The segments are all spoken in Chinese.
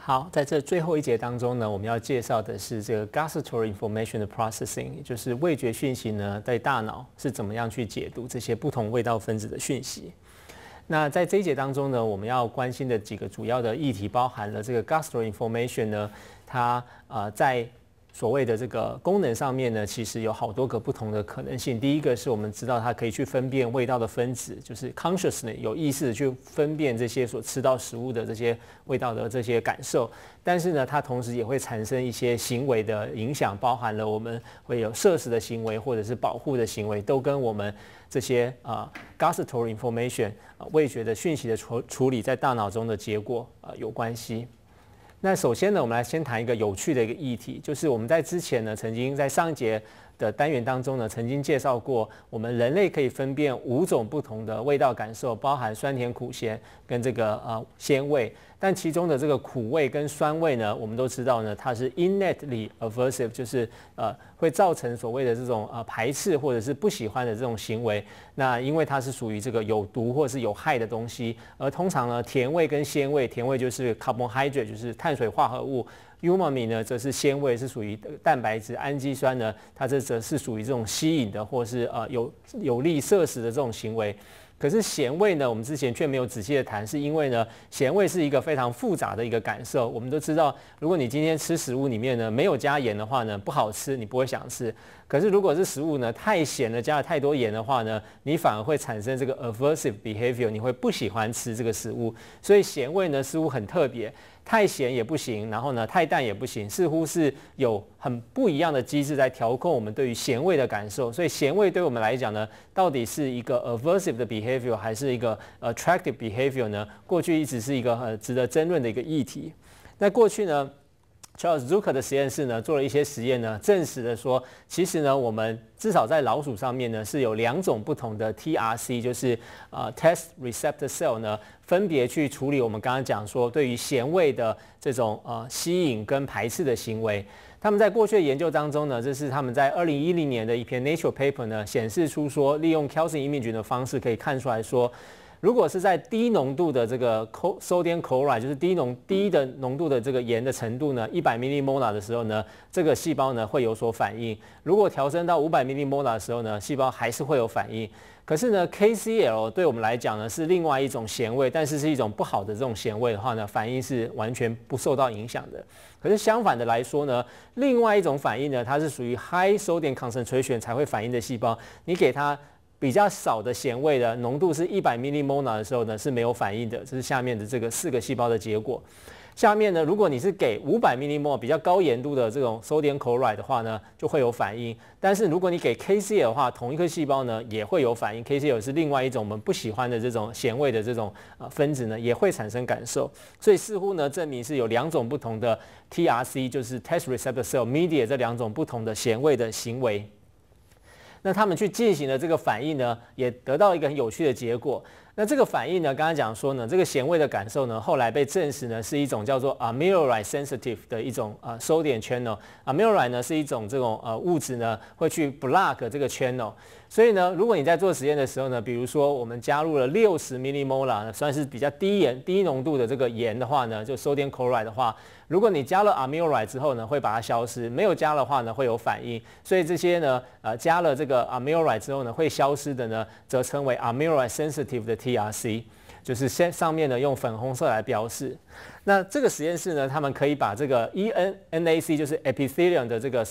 好，在这最后一节当中呢，我们要介绍的是这个 gustatory information 的 processing， 也就是味觉讯息呢，在大脑是怎么样去解读这些不同味道分子的讯息。那在这一节当中呢，我们要关心的几个主要的议题，包含了这个 gustatory information 呢，它在所谓的这个功能上面呢，其实有好多个不同的可能性。第一个是我们知道它可以去分辨味道的分子，就是 consciously 有意识的去分辨这些所吃到食物的这些味道的这些感受。但是呢，它同时也会产生一些行为的影响，包含了我们会有摄食的行为或者是保护的行为，都跟我们这些gustatory information 味觉的讯息的处理在大脑中的结果有关系。那首先呢，我们来先谈一个有趣的一个议题，就是我们在之前呢，曾经在上一节的单元当中呢，曾经介绍过，我们人类可以分辨5种不同的味道感受，包含酸甜苦咸跟这个鲜味。但其中的这个苦味跟酸味呢，我们都知道呢，它是 innately aversive， 就是会造成所谓的这种排斥或者是不喜欢的这种行为。那因为它是属于这个有毒或者是有害的东西，而通常呢，甜味跟鲜味，甜味就是 carbohydrate， 就是碳水化合物。umami 呢，则是鲜味，是属于蛋白质；氨基酸呢，它这则是属于这种吸引的，或是有利摄食的这种行为。可是咸味呢，我们之前却没有仔细的谈，是因为呢，咸味是一个非常复杂的一个感受。我们都知道，如果你今天吃食物里面呢没有加盐的话呢，不好吃，你不会想吃。可是如果是食物呢太咸了，加了太多盐的话呢，你反而会产生这个 aversive behavior， 你会不喜欢吃这个食物。所以咸味呢似乎很特别。太咸也不行，然后呢，太淡也不行，似乎是有很不一样的机制在调控我们对于咸味的感受。所以咸味对我们来讲呢，到底是一个 aversive 的 behavior 还是一个 attractive behavior 呢？过去一直是一个值得争论的一个议题。那过去呢，Charles Zucker 的实验室呢做了一些实验呢，证实了说，其实呢，我们至少在老鼠上面呢是有2种不同的 TRC， 就是test receptor cell 呢，分别去处理我们刚刚讲说对于咸味的这种吸引跟排斥的行为。他们在过去的研究当中呢，这是他们在2010年的一篇 Nature paper 呢，显示出说，利用 Calcium imaging 的方式可以看出来说，如果是在低浓度的这个 sodium chloride， 就是低的浓度的这个盐的程度呢，100 millimolar 的时候呢，这个细胞呢会有所反应。如果调升到500 millimolar 的时候呢，细胞还是会有反应。可是呢 ，KCl 对我们来讲呢是另外一种咸味，但是是一种不好的这种咸味的话呢，反应是完全不受到影响的。可是相反的来说呢，另外一种反应呢，它是属于 high sodium concentration 才会反应的细胞，你给它比较少的咸味的浓度是100 millimolar 的时候呢是没有反应的，这是下面的这个4个细胞的结果。下面呢，如果你是给500 millimolar 比较高盐度的这种 sodium chloride 的话呢，就会有反应。但是如果你给 KCl 的话，同一颗细胞呢也会有反应。KCl 是另外一种我们不喜欢的这种咸味的这种分子呢，也会产生感受。所以似乎呢证明是有2种不同的 TRC， 就是 test receptor cell mediate 这2种不同的咸味的行为。那他们去进行了这个反应呢，也得到一个很有趣的结果。那这个反应呢，刚刚讲说呢，这个咸味的感受呢，后来被证实呢是一种叫做 amiloride sensitive 的一种sodium channel。amiloride 呢是一种这种物质呢，会去 block 这个 channel。所以呢，如果你在做实验的时候呢，比如说我们加入了60 millimolar， 算是比较低浓度的这个盐的话呢，就 sodium chloride 的话，如果你加了 amiloride 之后呢，会把它消失；没有加的话呢，会有反应。所以这些呢，加了这个 amiloride 之后呢，会消失的呢，则称为 amiloride sensitive 的 TRC， 就是上面呢用粉红色来标示。那这个实验室呢，他们可以把这个 ENAC 就是 epithelium 的这个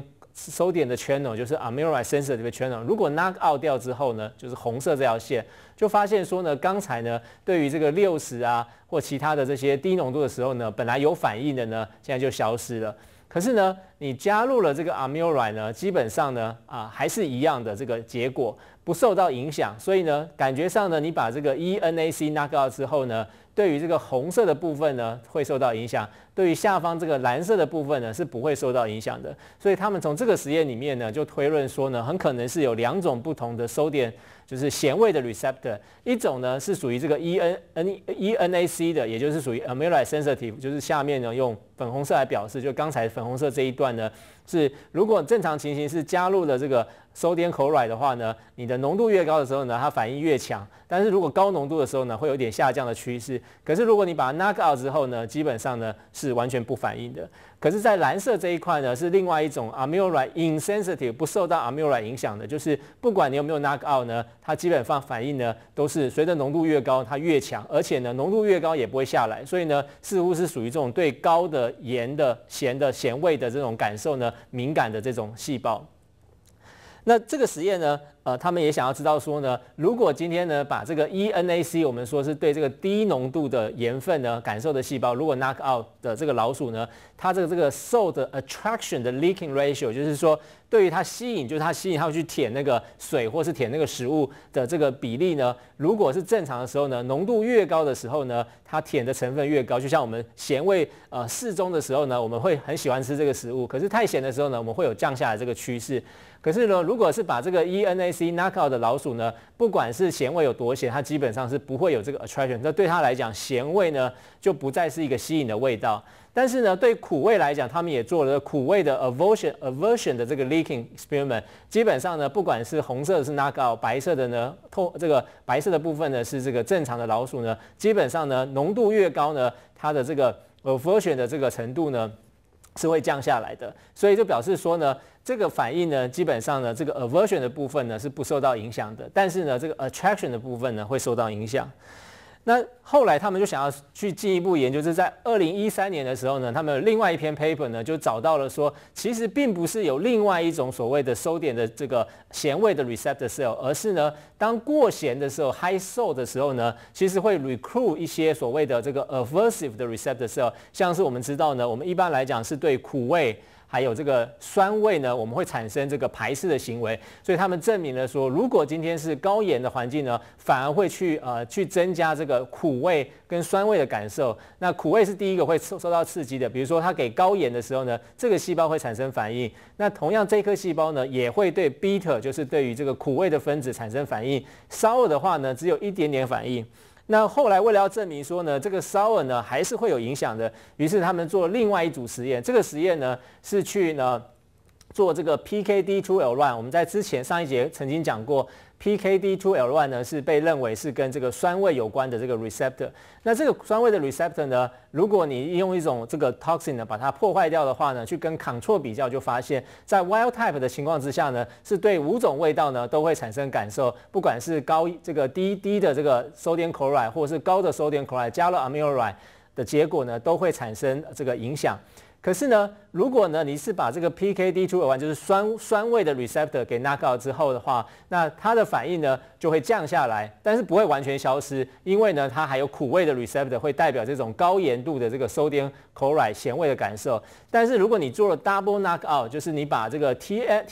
sodium 的 channel， 就是 amiloride sensitive channel， 如果 knock out 掉之后呢，就是红色这条线，就发现说呢，刚才呢对于这个60啊或其他的这些低浓度的时候呢，本来有反应的呢，现在就消失了。可是呢，你加入了这个 amiloride 呢，基本上呢还是一样的这个结果，不受到影响。所以呢，感觉上呢，你把这个 ENAC knock out 之后呢，对于这个红色的部分呢会受到影响，对于下方这个蓝色的部分呢是不会受到影响的。所以他们从这个实验里面呢就推论说呢，很可能是有2种不同的 sodium， 就是咸味的 receptor， 一种呢是属于这个 ENAC 的，也就是属于 amiloride sensitive， 就是下面呢用粉红色来表示，就刚才粉红色这一段呢是如果正常情形是加入了这个sodium chloride 的话呢，你的浓度越高的时候呢，它反应越强。但是如果高浓度的时候呢，会有点下降的趋势。可是如果你把它 knock out 之后呢，基本上呢是完全不反应的。可是，在蓝色这一块呢，是另外一种 amyloride insensitive 不受到 amyloride 影响的，就是不管你有没有 knock out 呢，它基本上反应呢都是随着浓度越高，它越强，而且呢浓度越高也不会下来，所以呢似乎是属于这种对高的盐的咸味的这种感受呢敏感的这种细胞。那这个实验呢，他们也想要知道说呢，如果今天呢把这个 ENAC 我们说是对这个低浓度的盐分呢感受的细胞，如果 knock out 的这个老鼠呢，它这个受的 attraction 的 leaking ratio， 就是说对于它吸引，就是它吸引它去舔那个水或是舔那个食物的这个比例呢，如果是正常的时候呢，浓度越高的时候呢，它舔的成分越高。就像我们咸味适中的时候呢，我们会很喜欢吃这个食物，可是太咸的时候呢，我们会有降下来这个趋势。可是呢，如果是把这个 ENAC knock out 的老鼠呢，不管是咸味有多咸，它基本上是不会有这个 attraction。那对它来讲，咸味呢就不再是一个吸引的味道。但是呢，对苦味来讲，他们也做了苦味的 aversion 的这个 leaking experiment。基本上呢，不管是红色的是 knock out， 白色的呢，这个白色的部分呢是这个正常的老鼠呢，基本上呢，浓度越高呢，它的这个 aversion 的这个程度呢是会降下来的。所以就表示说呢，这个反应呢，基本上呢，这个 aversion 的部分呢是不受到影响的，但是呢，这个 attraction 的部分呢会受到影响。那后来他们就想要去进一步研究，就是在2013年的时候呢，他们有另外一篇 paper 呢就找到了说，其实并不是有另外一种所谓的sodium的这个咸味的 receptor cell， 而是呢，当过咸的时候 high salt 的时候呢，其实会 recruit 一些所谓的这个 aversive 的 receptor cell， 像是我们知道呢，我们一般来讲是对苦味还有这个酸味呢，我们会产生这个排斥的行为，所以他们证明了说，如果今天是高盐的环境呢，反而会去增加这个苦味跟酸味的感受。那苦味是第一个会受到刺激的，比如说它给高盐的时候呢，这个细胞会产生反应。那同样这颗细胞呢，也会对 beta， 就是对于这个苦味的分子产生反应。sour 的话呢，只有一点点反应。那后来为了要证明说呢，这个 sour 呢还是会有影响的，于是他们做另外一组实验。这个实验呢是去呢做这个 PKD2L1。我们在之前上一节曾经讲过 ，PKD2L1 呢是被认为是跟这个酸味有关的这个 receptor。那这个酸味的 receptor 呢，如果你用一种这个 toxin 呢把它破坏掉的话呢，去跟 control 比较，就发现，在 wild type 的情况之下呢，是对5种味道呢都会产生感受，不管是低的这个 sodium chloride， 或是高的 sodium chloride 加了 amyloride 的结果呢，都会产生这个影响。可是呢，如果呢你是把这个 PKD2L1 就是酸味的 receptor 给 knock out 之后的话，那它的反应呢就会降下来，但是不会完全消失，因为呢它还有苦味的 receptor 会代表这种高盐度的这个 sodium chloride 咸味的感受。但是如果你做了 double knock out， 就是你把这个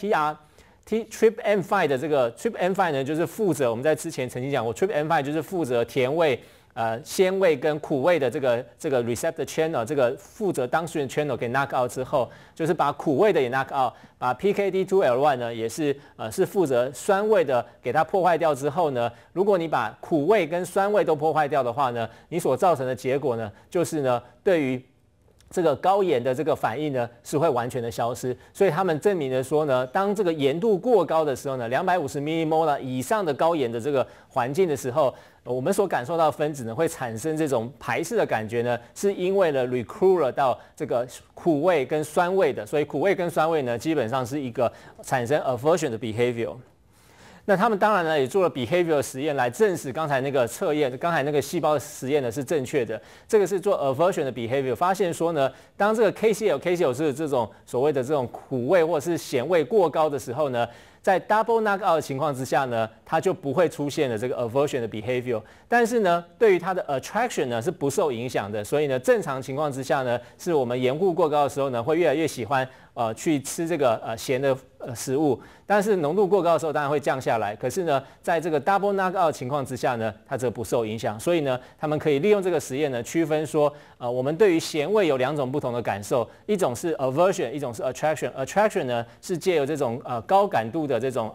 TRPM5 的这个 TRPM5 呢，就是负责我们在之前曾经讲过 ，TRPM5 就是负责甜味、鲜味跟苦味的这个 receptor channel， 这个负责当事人 channel 给 knock out 之后，就是把苦味的也 knock out， 把 PKD2L1 呢也是负责酸味的给它破坏掉之后呢，如果你把苦味跟酸味都破坏掉的话呢，你所造成的结果呢，就是呢对于这个高盐的这个反应呢是会完全的消失。所以他们证明了说呢，当这个盐度过高的时候呢，250 mmol 以上的高盐的这个环境的时候，我们所感受到的分子呢会产生这种排斥的感觉呢，是因为呢 recruit 到这个苦味跟酸味的，所以苦味跟酸味呢基本上是一个产生 aversion 的 behavior。那他们当然呢也做了 behavior 实验来证实刚才那个测验，刚才那个细胞实验呢是正确的。这个是做 aversion 的 behavior， 发现说呢，当这个 KCl 是这种所谓的这种苦味或者是咸味过高的时候呢，在 double knock out 的情况之下呢，它就不会出现了这个 aversion 的 behavior。但是呢，对于它的 attraction 呢是不受影响的。所以呢，正常情况之下呢，是我们盐度过高的时候呢，会越来越喜欢去吃这个咸的食物。但是浓度过高的时候，当然会降下来。可是呢，在这个 double knock out 情况之下呢，它则不受影响。所以呢，他们可以利用这个实验呢，区分说，我们对于咸味有2种不同的感受，一种是 aversion， 一种是 attraction。attraction 呢是借由这种高感度的这种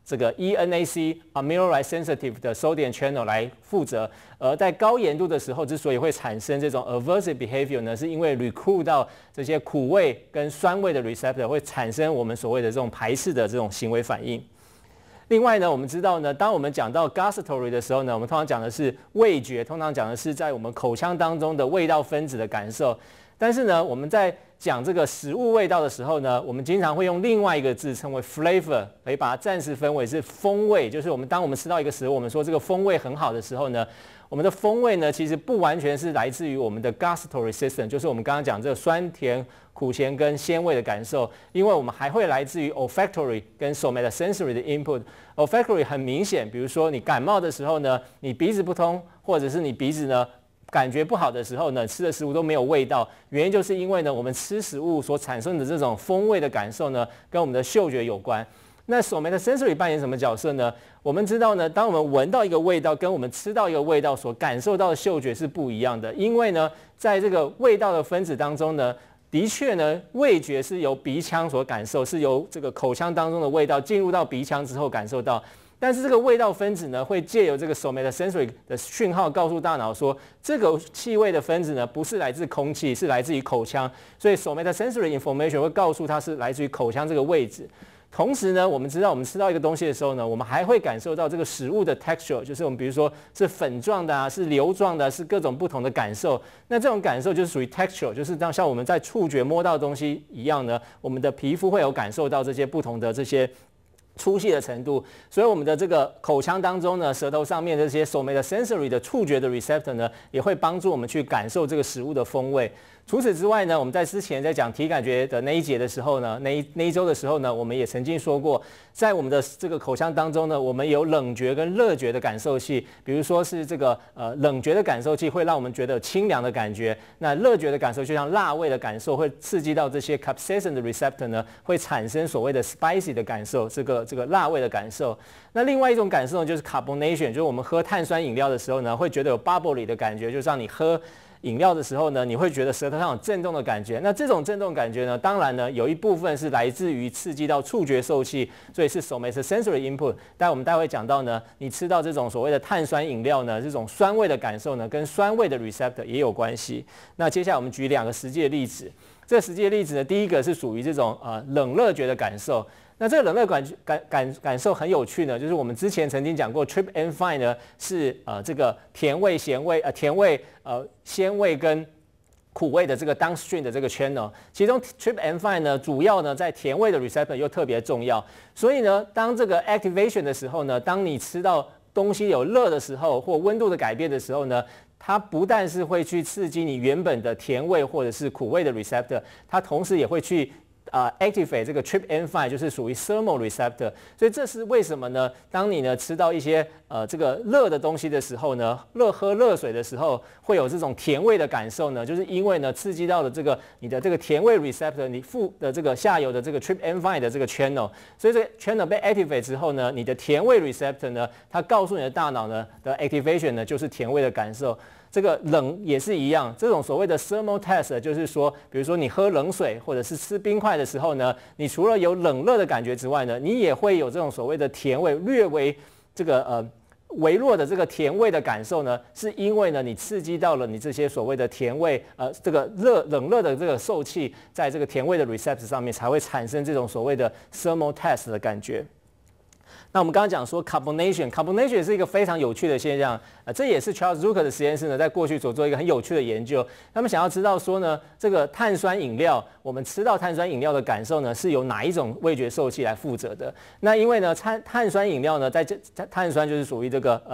这个 ENAC amyloride sensitive 的 sodium channel 来负责，而在高盐度的时候，之所以会产生这种 aversive behavior 呢，是因为 recruit 到这些苦味跟酸味的 receptor 会产生我们所谓的这种排斥的这种行为反应。另外呢，我们知道呢，当我们讲到 gustatory 的时候呢，我们通常讲的是味觉，通常讲的是在我们口腔当中的味道分子的感受。但是呢，我们在讲这个食物味道的时候呢，我们经常会用另外一个字称为 flavor， 可以把它暂时分为是风味，就是当我们吃到一个食物，我们说这个风味很好的时候呢，我们的风味呢其实不完全是来自于我们的 gustatory system， 就是我们刚刚讲这个酸甜苦咸跟鲜味的感受，因为我们还会来自于 olfactory 跟 somatosensory 的 input。olfactory 很明显，比如说你感冒的时候呢，你鼻子不通，或者是你鼻子呢感觉不好的时候呢，吃的食物都没有味道，原因就是因为呢，我们吃食物所产生的这种风味的感受呢，跟我们的嗅觉有关。那somatosensory扮演什么角色呢？我们知道呢，当我们闻到一个味道，跟我们吃到一个味道所感受到的嗅觉是不一样的，因为呢，在这个味道的分子当中呢，的确呢，味觉是由鼻腔所感受，是由这个口腔当中的味道进入到鼻腔之后感受到。但是这个味道分子呢，会借由这个 somatosensory 的讯号告诉大脑说，这个气味的分子呢，不是来自空气，是来自于口腔。所以 somatosensory information 会告诉它是来自于口腔这个位置。同时呢，我们知道我们吃到一个东西的时候呢，我们还会感受到这个食物的 texture， 就是我们比如说是粉状的啊，是流状的，是各种不同的感受。那这种感受就是属于 texture， 就是像我们在触觉摸到东西一样呢，我们的皮肤会有感受到这些不同的这些粗细的程度，所以我们的这个口腔当中呢，舌头上面这些 somatosensory 的触觉的 receptor 呢，也会帮助我们去感受这个食物的风味。除此之外呢，我们在之前在讲体感觉的那一节的时候呢，那一周的时候呢，我们也曾经说过，在我们的这个口腔当中呢，我们有冷觉跟热觉的感受器。比如说是这个冷觉的感受器会让我们觉得有清凉的感觉，那热觉的感受就像辣味的感受，会刺激到这些 capsaicin 的 receptor 呢，会产生所谓的 spicy 的感受，这个辣味的感受。那另外一种感受呢，就是 carbonation， 就是我们喝碳酸饮料的时候呢，会觉得有 bubbly 的感觉，就是让你喝饮料的时候呢，你会觉得舌头上有震动的感觉。那这种震动感觉呢，当然呢，有一部分是来自于刺激到触觉受器，所以是 somatosensory input。但我们待会讲到呢，你吃到这种所谓的碳酸饮料呢，这种酸味的感受呢，跟酸味的 receptor 也有关系。那接下来我们举两个实际的例子。这个实际的例子呢，第一个是属于这种冷热觉的感受。那这个冷热感受很有趣呢，就是我们之前曾经讲过 tryptophan 呢是这个甜味、咸味、甜味、鲜味跟苦味的这个 downstream 的这个 channel， 其中 tryptophan 呢主要呢在甜味的 receptor 又特别重要，所以呢当这个 activation 的时候呢，当你吃到东西有热的时候或温度的改变的时候呢，它不但是会去刺激你原本的甜味或者是苦味的 receptor， 它同时也会去activate 这个 tryptophan 就是属于 thermal receptor， 所以这是为什么呢？当你呢吃到一些这个热的东西的时候呢，喝热水的时候会有这种甜味的感受呢，就是因为呢刺激到了你的这个甜味 receptor， 你副的这个下游的这个 tryptophan 的这个 channel， 所以这个 channel 被 activate 之后呢，你的甜味 receptor 呢，它告诉你的大脑呢的 activation 呢就是甜味的感受。这个冷也是一样，这种所谓的 thermal test 就是说，比如说你喝冷水或者是吃冰块的时候呢，你除了有冷热的感觉之外呢，你也会有这种所谓的甜味，略微这个微弱的这个甜味的感受呢，是因为呢你刺激到了你这些所谓的甜味，这个冷热的这个受器在这个甜味的 receptor 上面才会产生这种所谓的 thermal test 的感觉。那我们刚刚讲说 carbonation 是一个非常有趣的现象，这也是 Charles Zucker 的实验室呢在过去所做一个很有趣的研究。他们想要知道说呢，这个碳酸饮料，我们吃到碳酸饮料的感受呢，是由哪一种味觉受器来负责的？那因为呢，碳酸饮料呢，碳酸就是属于这个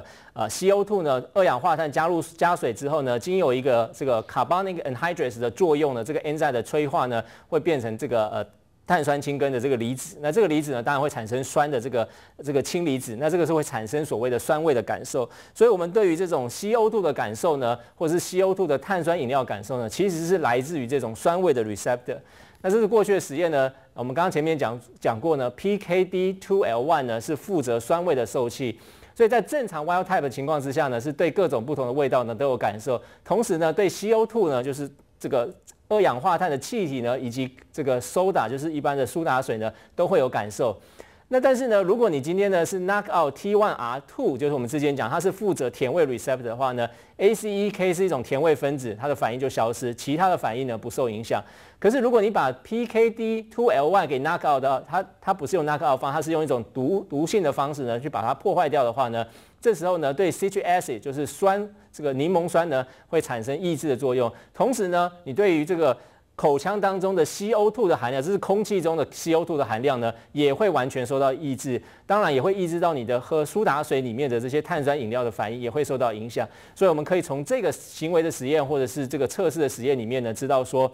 CO2 呢，二氧化碳加水之后呢，经有一个这个 carbonic anhydrase 的作用呢，这个 enzyme 的催化呢，会变成这个碳酸氢根的这个离子，那这个离子呢，当然会产生酸的这个氢离子，那这个是会产生所谓的酸味的感受。所以，我们对于这种 CO2 的感受呢，或者是 CO2 的碳酸饮料感受呢，其实是来自于这种酸味的 receptor。那这是过去的实验呢，我们刚刚前面讲过呢 ，PKD2L1 呢是负责酸味的受器。所以在正常 wild type 的情况之下呢，是对各种不同的味道呢都有感受，同时呢，对 CO2 呢就是这个二氧化碳的气体呢，以及这个 soda 就是一般的苏打水呢，都会有感受。 那但是呢，如果你今天呢是 knock out T1R2，就是我们之前讲它是负责甜味 receptor 的话呢 ，ACEK 是一种甜味分子，它的反应就消失，其他的反应呢不受影响。可是如果你把 PKD2L1 给 knock out 的，它不是用 knock out 方，它是用一种毒性的方式呢去把它破坏掉的话呢，这时候呢对 citric acid 就是酸这个柠檬酸呢会产生抑制的作用，同时呢你对于这个口腔当中的 CO2 的含量，这是空气中的 CO2 的含量呢，也会完全受到抑制。当然也会抑制到你的喝苏打水里面的这些碳酸饮料的反应，也会受到影响。所以我们可以从这个行为的实验或者是这个测试的实验里面呢，知道说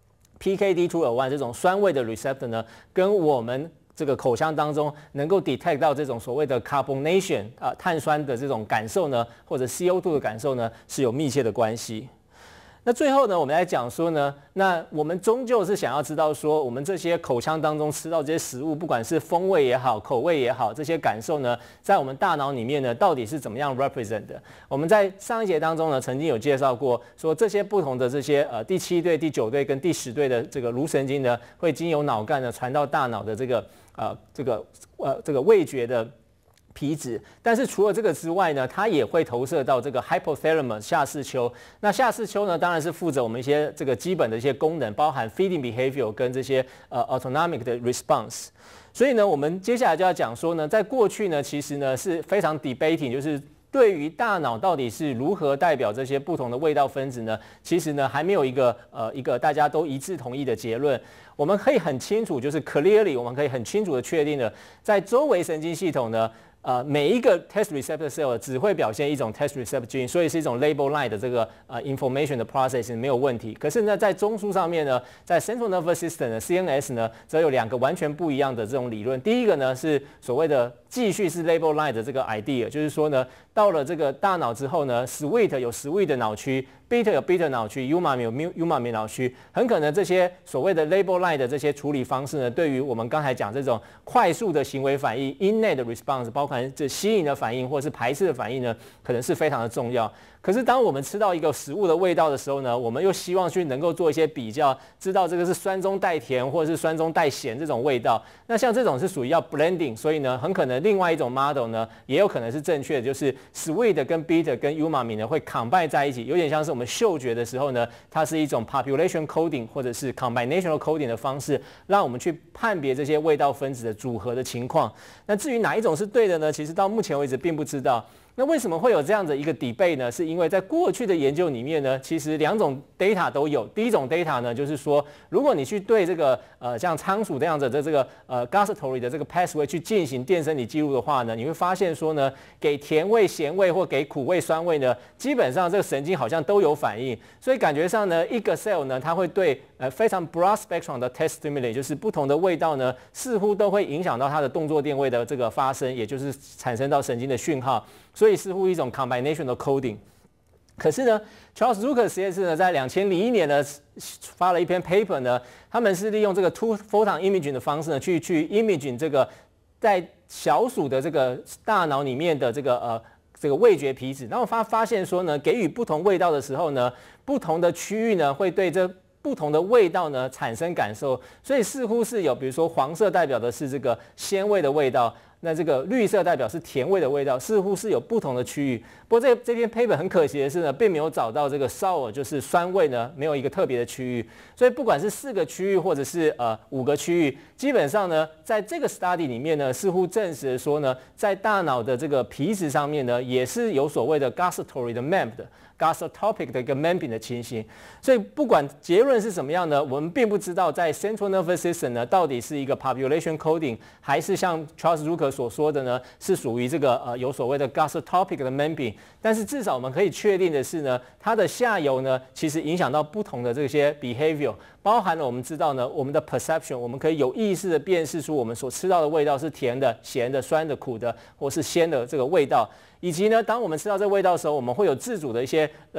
PKD2L1 这种酸味的 receptor 呢，跟我们这个口腔当中能够 detect 到这种所谓的 carbonation 碳酸的这种感受呢，或者 CO2 的感受呢，是有密切的关系。那最后呢，我们来讲说呢，那我们终究是想要知道说，我们这些口腔当中吃到这些食物，不管是风味也好，口味也好，这些感受呢，在我们大脑里面呢，到底是怎么样 represent 的？我们在上一节当中呢，曾经有介绍过，说这些不同的这些第7对、第9对跟第10对的这个颅神经呢，会经由脑干呢传到大脑的这个味觉的皮质，但是除了这个之外呢，它也会投射到这个 hypothalamus 下视丘。那下视丘呢，当然是负责我们一些这个基本的一些功能，包含 feeding behavior 跟这些autonomic 的 response。所以呢，我们接下来就要讲说呢，在过去呢，其实呢是非常 debating， 就是对于大脑到底是如何代表这些不同的味道分子呢？其实呢还没有一个大家都一致同意的结论。我们可以很清楚，就是 clearly 我们可以很清楚的确定的，在周围神经系统呢。每一个 test receptor cell 只会表现一种 test receptor gene， 所以是一种 label line 的这个information 的 processing 没有问题。可是呢，在中枢上面呢，在 central nervous system 的 CNS 呢，则有2个完全不一样的这种理论。第一个呢是所谓的继续是 label line 的这个 idea， 就是说呢，到了这个大脑之后呢 ，sweet 有 sweet 的脑区。beta 有 beta 脑区 ，umami 有 umami 脑区，很可能这些所谓的 label line 的这些处理方式呢，对于我们刚才讲这种快速的行为反应 innate response， 包含这吸引的反应或是排斥的反应呢，可能是非常的重要。可是当我们吃到一个食物的味道的时候呢，我们又希望去能够做一些比较，知道这个是酸中带甜或者是酸中带咸这种味道。那像这种是属于要 blending， 所以呢，很可能另外一种 model 呢，也有可能是正确的，就是 sweet 跟 bitter 跟 umami 呢会 combine 在一起，有点像是我们嗅觉的时候呢，它是一种 population coding 或者是 combinational coding 的方式，让我们去判别这些味道分子的组合的情况。那至于哪一种是对的呢？其实到目前为止并不知道。那为什么会有这样的一个 debate 呢？是因为在过去的研究里面呢，其实2种 data 都有。第一种 data 呢，就是说，如果你去对这个像仓鼠这样子的这个gustatory 的这个 pathway 去进行电生理记录的话呢，你会发现说呢，给甜味、咸味或给苦味、酸味呢，基本上这个神经好像都有反应。所以感觉上呢，一个 cell 呢，它会对非常 broad spectrum 的 taste stimuli， 就是不同的味道呢，似乎都会影响到它的动作电位的这个发生，也就是产生到神经的讯号。所以似乎一种 combination 的 coding。可是呢 ，Charles Zucker 实验室呢，在2001年呢发了一篇 paper 呢，他们是利用这个 two photon imaging 的方式呢，去 imaging 这个在小鼠的这个大脑里面的这个味觉皮质，然后发现说呢，给予不同味道的时候呢，不同的区域呢会对这不同的味道呢产生感受，所以似乎是有，比如说黄色代表的是这个鲜味的味道。那这个绿色代表是甜味的味道，似乎是有不同的区域。不过这篇 paper 很可惜的是呢，并没有找到这个 sour 就是酸味呢，没有一个特别的区域。所以不管是4个区域或者是5个区域，基本上呢，在这个 study 里面呢，似乎证实了说呢，在大脑的这个皮质上面呢，也是有所谓的 gustatory 的 map 的。Gustotopic 的一个 mapping 的情形，所以不管结论是什么样呢，我们并不知道在 central nervous system 呢到底是一个 population coding， 还是像 Charles Zucker 所说的呢，是属于这个有所谓的 gustotopic 的 mapping。但是至少我们可以确定的是呢，它的下游呢，其实影响到不同的这些 behavior， 包含了我们知道呢，我们的 perception， 我们可以有意识的辨识出我们所吃到的味道是甜的、咸的、酸的、苦的，或是鲜的这个味道。以及呢，当我们吃到这个味道的时候，我们会有自主的一些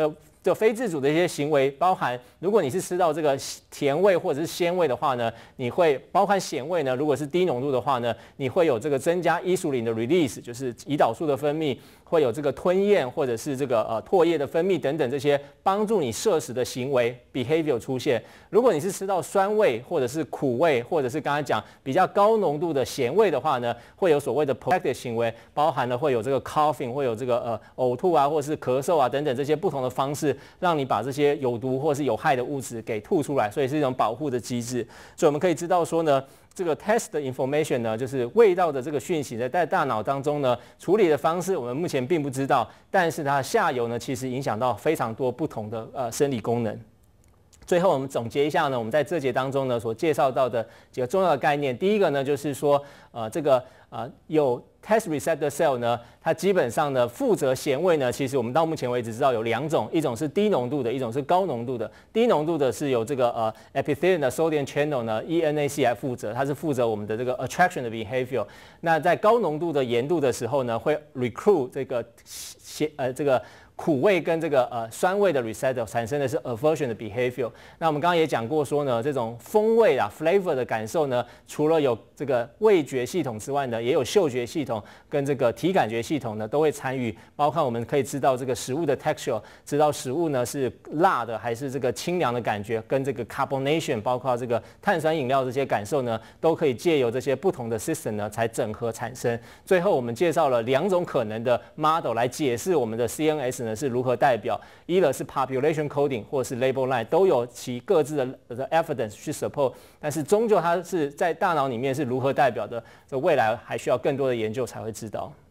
就非自主的一些行为，包含如果你是吃到这个甜味或者是鲜味的话呢，你会包含咸味呢，如果是低浓度的话呢，你会有这个增加伊苏林的 release， 就是胰岛素的分泌，会有这个吞咽或者是这个唾液的分泌等等这些帮助你摄食的行为 behavior 出现。如果你是吃到酸味或者是苦味，或者是刚才讲比较高浓度的咸味的话呢，会有所谓的 protective 行为，包含了会有这个 coughing， 会有这个呕吐啊，或者是咳嗽啊等等这些不同的方式，让你把这些有毒或是有害的物质给吐出来，所以是一种保护的机制。所以我们可以知道说呢，这个 taste 的 information 呢，就是味道的这个讯息在大脑当中呢处理的方式，我们目前并不知道，但是它下游呢其实影响到非常多不同的生理功能。最后我们总结一下呢，我们在这节当中呢所介绍到的几个重要的概念。第一个呢就是说，有 taste receptor cell 呢，它基本上呢负责咸味呢，其实我们到目前为止知道有2种，一种是低浓度的，一种是高浓度的。低浓度的是由这个epithelium 的 sodium channel 呢 ENAC 来负责，它是负责我们的这个 attraction 的 behavior。那在高浓度的盐度的时候呢，会 recruit 这个苦味跟这个酸味的 receptor 产生的是 aversion 的 behavior。那我们刚刚也讲过说呢，这种风味啊 flavor 的感受呢，除了有这个味觉系统之外呢，也有嗅觉系统跟这个体感觉系统呢都会参与，包括我们可以知道这个食物的 texture， 知道食物呢是辣的还是这个清凉的感觉，跟这个 carbonation， 包括这个碳酸饮料这些感受呢，都可以借由这些不同的 system 呢才整合产生。最后我们介绍了2种可能的 model 来解释我们的 CNS 呢是如何代表，一个是 population coding 或是 label line， 都有其各自的 evidence 去 support， 但是终究它是在大脑里面是如何代表的，这未来还需要更多的研究才会知道。